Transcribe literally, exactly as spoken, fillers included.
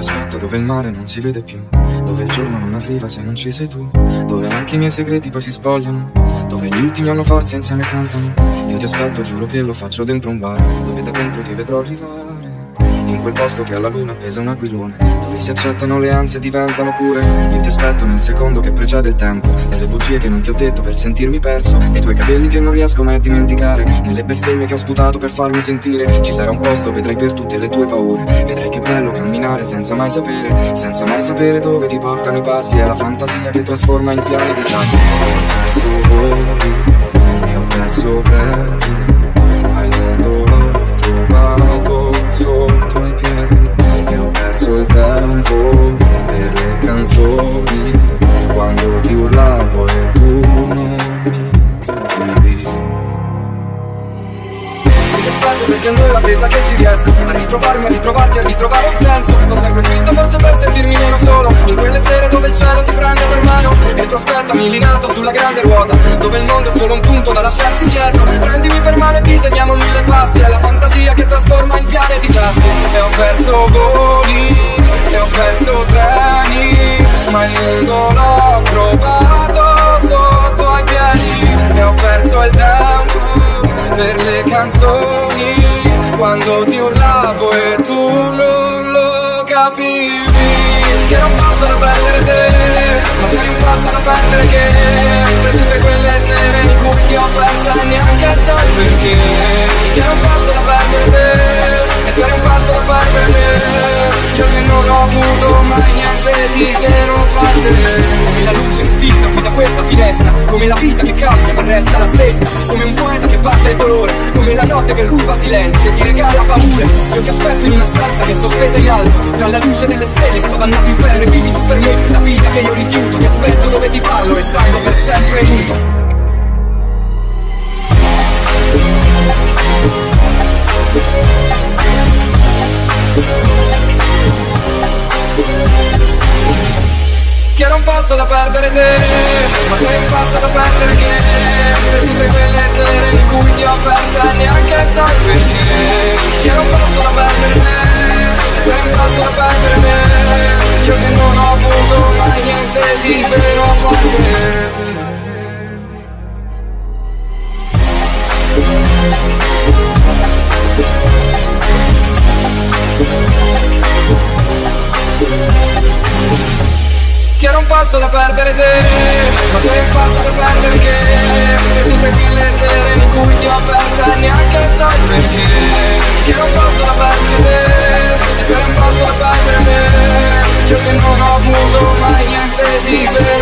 aspetto dove il mare non si vede più, dove il giorno non arriva se non ci sei tu, dove anche i miei segreti poi si spogliano, dove gli ultimi hanno forza e insieme cantano. Io ti aspetto, giuro che lo faccio dentro un bar, dove da dentro ti vedrò arrivare, in quel posto che alla luna pesa un aquilone, dove si accettano le ansie e diventano cure. Io ti aspetto nel secondo che precede il tempo, nelle bugie che non ti ho detto per sentirmi perso, nei tuoi capelli che non riesco mai a dimenticare, nelle bestemmie che ho sputato per farmi sentire. Ci sarà un posto, vedrai, per tutte le tue paure, vedrai che bello camminare senza mai sapere, senza mai sapere dove ti portano i passi. È la fantasia che trasforma in piani di sassi. Ho perso voli e ho perso pregi, ma il mondo l'ho trovato sotto i piedi. E ho perso il tempo per le canzoni, quando ti urlavo e tu non mi capivi. Ti aspetto perché non è la presa che ci riesco a ritrovarmi, a ritrovarti, a ritrovare un senso. L'ho sempre scritto forse per sentirmi meno solo, in quelle sere dove il cielo ti prende per mano e tu aspettami lì in alto sulla grande ruota, dove il mondo è solo un punto da lasciarsi dietro. Prendimi per mano e disegniamo mille passi, è la fantasia che trasforma in pianeti sassi. E ho perso voli e ho perso treni, ma il mondo l'ho trovato sotto ai piedi. E ho perso il tempo per le canzoni, quando ti urlavo e tu non lo capivi. Che non posso da perdere te, magari un passo da perdere che, per tutte quelle sere in cui ti ho persa e neanche sai perché. Che non posso da perdere te, e tu eri un passo da perdere me, io che non ho avuto mai niente di vero parte me. Come la luce infiltra qui da questa finestra, come la vita che cambia ma resta la stessa, come un poeta che bacia il dolore, come la notte che ruba silenzio e ti regala paure. Io ti aspetto in una stanza che è sospesa in alto, tra la luce delle stelle sto dannato inferno e vivi tu per me la vita che io rifiuto. Ti aspetto dove ti parlo e stando per sempre muto. Che non posso da perdere te, ma che non posso da perdere che, per tutte quelle sere in cui ti ho persa e neanche sai perché. Che non posso da perdere te, che non posso da perdere me, io che non ho avuto mai niente di vero a parte te. Che non posso da perdere te, ma che non posso da perdere che, per tutte quelle sere in cui ti ho persa e neanche sai perché. Che non posso da perdere te, che non posso da perdere me, io che non ho avuto mai niente di vero.